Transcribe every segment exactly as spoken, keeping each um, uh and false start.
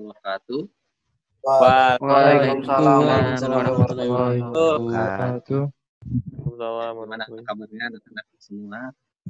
wabarakatuh. Waalaikumsalam warahmatullahi wabarakatuh. Bagaimana kabarnya anak-anak semua?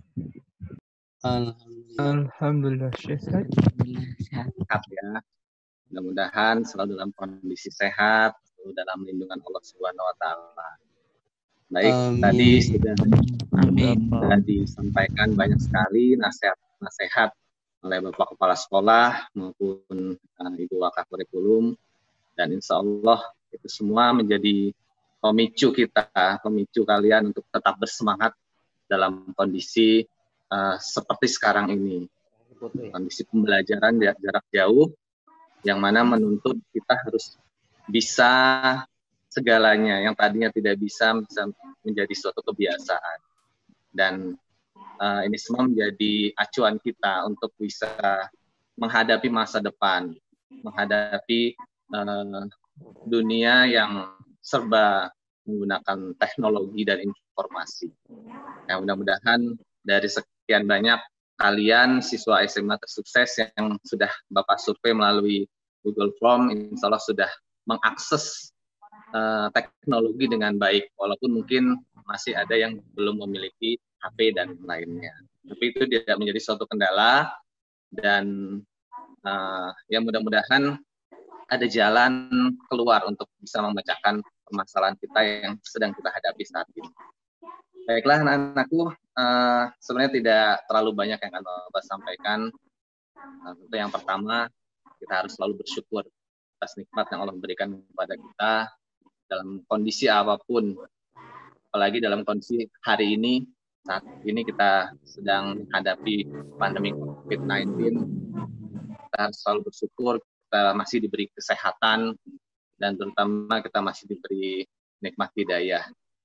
Alhamdulillah sehat. Sehat ya. Mudah-mudahan selalu dalam kondisi sehat, selalu dalam lindungan Allah Subhanahu wa taala. Baik, Amin. Tadi sudah, Amin. sudah disampaikan banyak sekali nasihat-nasihat oleh Bapak Kepala Sekolah maupun uh, Ibu Wakaf Kurikulum, dan insya Allah itu semua menjadi pemicu kita, pemicu kalian untuk tetap bersemangat dalam kondisi uh, seperti sekarang ini, kondisi pembelajaran jarak jauh yang mana menuntut kita harus bisa segalanya, yang tadinya tidak bisa bisa menjadi suatu kebiasaan. Dan uh, ini semua menjadi acuan kita untuk bisa menghadapi masa depan, menghadapi uh, dunia yang serba menggunakan teknologi dan informasi. Ya, mudah-mudahan dari sekian banyak kalian siswa S M A tersukses yang sudah Bapak survei melalui Google Form, insya Allah sudah mengakses uh, teknologi dengan baik, walaupun mungkin masih ada yang belum memiliki H P dan lainnya. Tapi itu tidak menjadi suatu kendala, dan uh, ya mudah-mudahan ada jalan keluar untuk bisa memecahkan permasalahan kita yang sedang kita hadapi saat ini. Baiklah anak-anakku, uh, sebenarnya tidak terlalu banyak yang akan Bapak sampaikan. Nah, untuk yang pertama, kita harus selalu bersyukur atas nikmat yang Allah berikan kepada kita dalam kondisi apapun. Apalagi dalam kondisi hari ini, saat ini kita sedang menghadapi pandemi COVID sembilan belas. Kita harus selalu bersyukur kita masih diberi kesehatan, dan terutama kita masih diberi nikmat hidayah.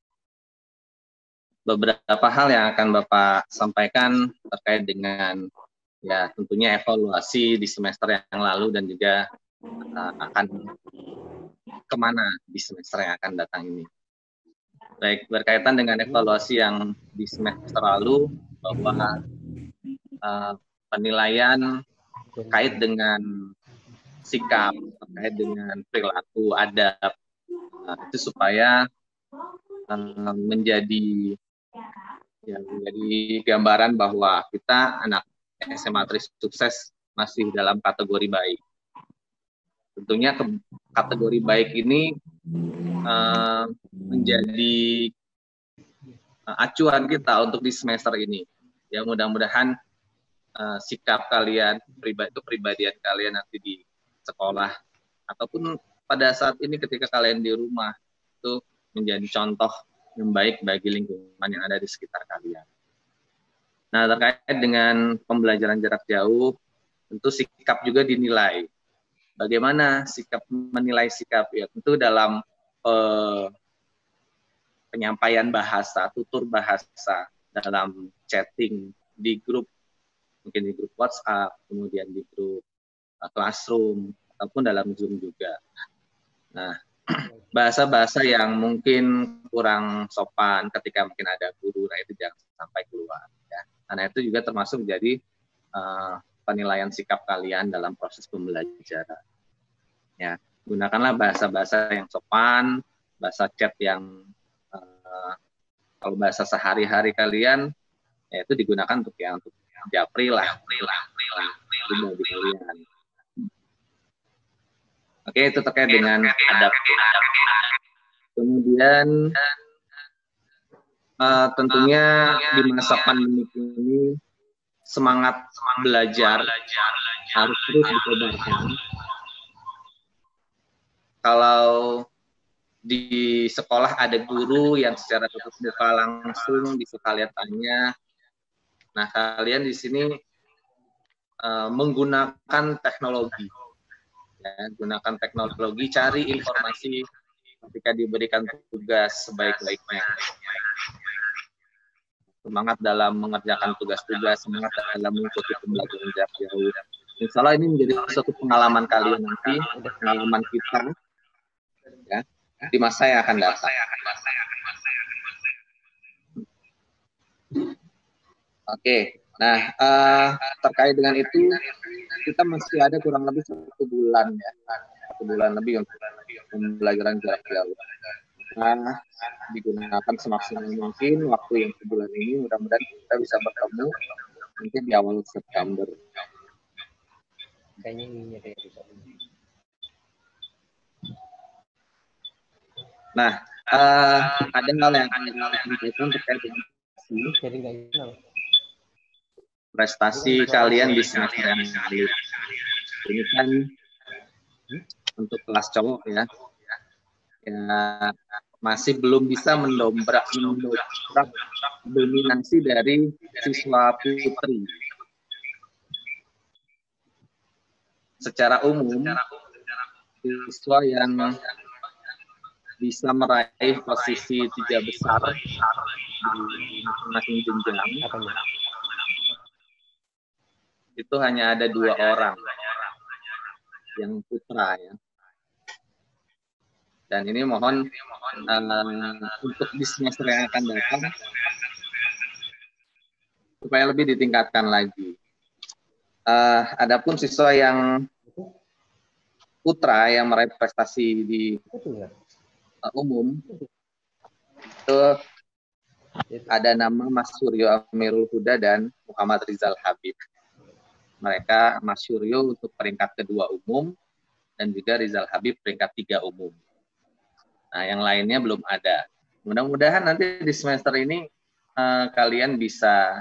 Beberapa hal yang akan Bapak sampaikan terkait dengan ya tentunya evaluasi di semester yang lalu dan juga uh, akan kemana di semester yang akan datang ini. Baik, berkaitan dengan evaluasi yang di semester lalu, bahwa uh, penilaian terkait dengan sikap, terkait dengan perilaku, adab, uh, itu supaya uh, menjadi ya, menjadi gambaran bahwa kita anak S M A sukses masih dalam kategori baik. Tentunya ke, kategori baik ini uh, menjadi uh, acuan kita untuk di semester ini. Ya mudah-mudahan uh, sikap kalian, pribadi itu kepribadian kalian nanti di sekolah ataupun pada saat ini ketika kalian di rumah itu menjadi contoh yang baik bagi lingkungan yang ada di sekitar kalian. Nah, terkait dengan pembelajaran jarak jauh, tentu sikap juga dinilai. Bagaimana sikap menilai sikap? Ya, tentu dalam eh, penyampaian bahasa, tutur bahasa, dalam chatting di grup, mungkin di grup WhatsApp, kemudian di grup uh, Classroom, ataupun dalam Zoom juga. Nah, bahasa-bahasa yang mungkin kurang sopan ketika mungkin ada guru, nah itu jangan sampai keluar. Ya. Karena itu juga termasuk menjadi uh, penilaian sikap kalian dalam proses pembelajaran. Ya, gunakanlah bahasa-bahasa yang sopan, bahasa chat yang uh, kalau bahasa sehari-hari kalian, ya itu digunakan untuk yang untuk japri lah, japri lah, japri lah, bagi kalian. Oke, itu terkait dengan adab. Kemudian uh, tentunya di masa pandemi ini semangat belajar harus terus dikobarkan. Kalau di sekolah ada guru yang secara tatap muka langsung bisa kalian tanya, nah kalian di sini uh, menggunakan teknologi. Ya, gunakan teknologi, cari informasi ketika diberikan tugas sebaik-baiknya. Semangat dalam mengerjakan tugas-tugas, semangat dalam mengikuti pembelajaran jarak jauh. Insya Allah ini menjadi suatu pengalaman kalian nanti, pengalaman kita, ya, di masa yang akan datang. Oke, Nah, uh, terkait dengan itu, kita masih ada kurang lebih satu bulan ya, satu bulan lebih untuk pembelajaran jarak jauh. Nah, digunakan semaksimal mungkin waktu yang sebulan ini, mudah-mudahan kita bisa bertemu nanti di awal September. Nah, uh, ada hal yang disampaikan terkait dengan prestasi kalian di semester yang lalu. Ini kan untuk kelas cowok ya, ya masih belum bisa mendobrak mendobrak dominasi dari siswa putri. Secara umum, siswa yang bisa meraih posisi tiga besar di masing-masing jenjang itu hanya ada dua orang yang putra ya. Dan ini mohon uh, untuk di semester yang akan datang supaya lebih ditingkatkan lagi. Uh, adapun siswa yang putra yang meraih prestasi di uh, umum itu ada nama Mas Suryo Amirul Huda dan Muhammad Rizal Habib. Mereka Mas Suryo untuk peringkat kedua umum dan juga Rizal Habib peringkat tiga umum. Nah, yang lainnya belum ada. Mudah-mudahan nanti di semester ini uh, kalian bisa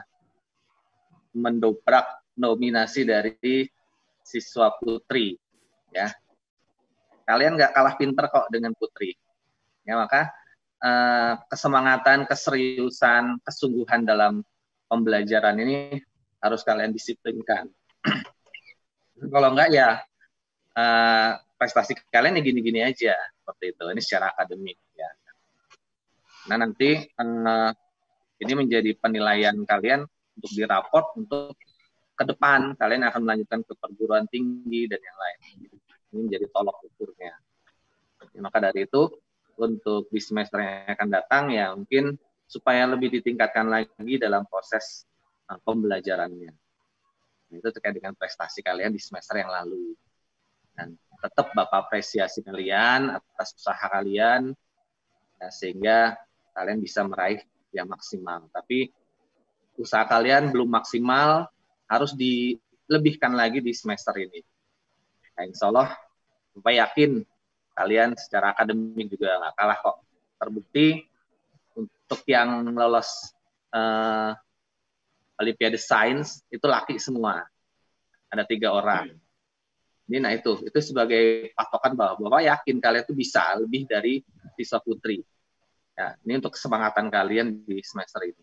mendobrak nominasi dari siswa putri, ya. Kalian nggak kalah pinter kok dengan putri, ya. Maka uh, kesemangatan, keseriusan, kesungguhan dalam pembelajaran ini harus kalian disiplinkan. Kalau enggak ya uh, prestasi kalian ya gini-gini aja seperti itu. Ini secara akademik ya. Nah nanti uh, ini menjadi penilaian kalian untuk diraport untuk ke depan kalian akan melanjutkan ke perguruan tinggi dan yang lain. Ini menjadi tolok ukurnya. Ya, maka dari itu untuk di semester yang akan datang ya mungkin supaya lebih ditingkatkan lagi dalam proses uh, pembelajarannya. Itu terkait dengan prestasi kalian di semester yang lalu. Dan tetap Bapak apresiasi kalian atas usaha kalian ya, sehingga kalian bisa meraih yang maksimal. Tapi usaha kalian belum maksimal, harus dilebihkan lagi di semester ini. Nah, insya Allah, Bapak yakin kalian secara akademik juga nggak kalah kok. Terbukti untuk yang lolos uh, Olimpiade Sains itu laki semua, ada tiga orang. Ini nah itu, itu sebagai patokan bahwa Bapak yakin kalian itu bisa lebih dari siswa putri. Ya, ini untuk kesemangatan kalian di semester ini.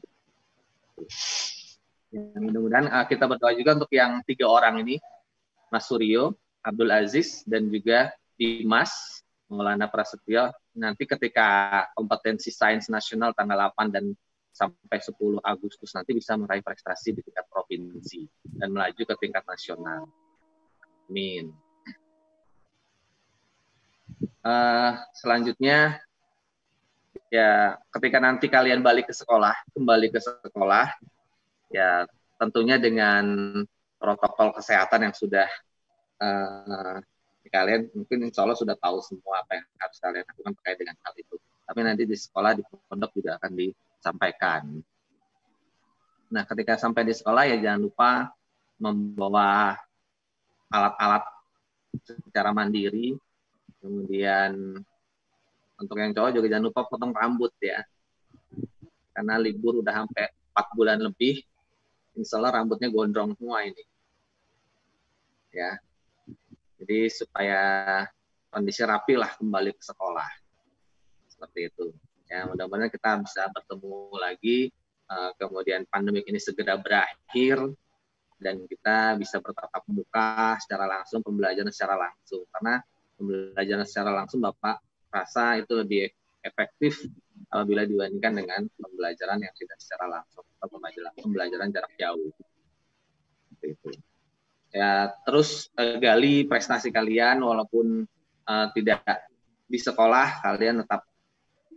Ya, mudah-mudahan uh, kita berdoa juga untuk yang tiga orang ini, Mas Suryo, Abdul Aziz, dan juga Dimas Maulana Prasetyo. Nanti ketika kompetensi sains nasional tanggal delapan dan sampai sepuluh Agustus nanti bisa meraih prestasi di tingkat provinsi dan melaju ke tingkat nasional. Amin. Uh, selanjutnya, ya ketika nanti kalian balik ke sekolah, kembali ke sekolah, ya tentunya dengan protokol kesehatan yang sudah uh, kalian mungkin insya Allah sudah tahu semua apa yang harus kalian lakukan terkait dengan hal itu. Tapi nanti di sekolah, di pondok juga akan disampaikan. Nah, ketika sampai di sekolah ya jangan lupa membawa alat-alat secara mandiri. Kemudian untuk yang cowok juga jangan lupa potong rambut ya. Karena libur udah sampai empat bulan lebih, insya Allah rambutnya gondrong semua ini. Ya. Jadi supaya kondisi rapi lah kembali ke sekolah. Seperti itu. Ya, mudah-mudahan kita bisa bertemu lagi, uh, kemudian pandemi ini segera berakhir, dan kita bisa bertatap muka secara langsung, pembelajaran secara langsung. Karena pembelajaran secara langsung Bapak rasa itu lebih efektif apabila dibandingkan dengan pembelajaran yang tidak secara langsung atau pembelajaran, pembelajaran jarak jauh. Seperti itu. Ya, terus uh, gali prestasi kalian walaupun uh, tidak di sekolah, kalian tetap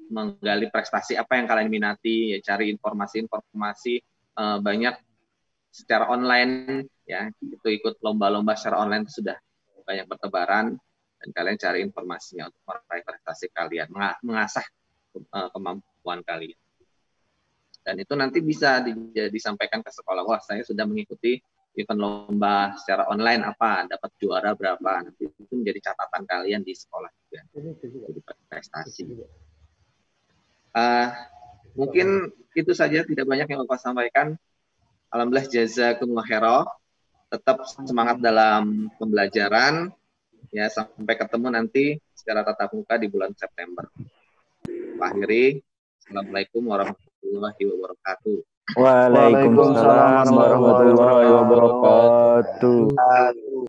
menggali prestasi apa yang kalian minati, ya cari informasi-informasi uh, banyak secara online ya, itu ikut lomba-lomba secara online itu sudah banyak bertebaran, dan kalian cari informasinya untuk meraih prestasi kalian, mengasah uh, kemampuan kalian. Dan itu nanti bisa di, disampaikan ke sekolah, wah saya sudah mengikuti event lomba secara online apa, dapat juara berapa, nanti itu menjadi catatan kalian di sekolah juga, jadi prestasi. Uh, mungkin itu saja, tidak banyak yang Bapak sampaikan. Alhamdulillah, jazakumullah khairan. Tetap semangat dalam pembelajaran. Ya, sampai ketemu nanti secara tatap muka di bulan September. Pak akhiri, Assalamualaikum warahmatullahi wabarakatuh. Waalaikumsalam warahmatullahi wabarakatuh.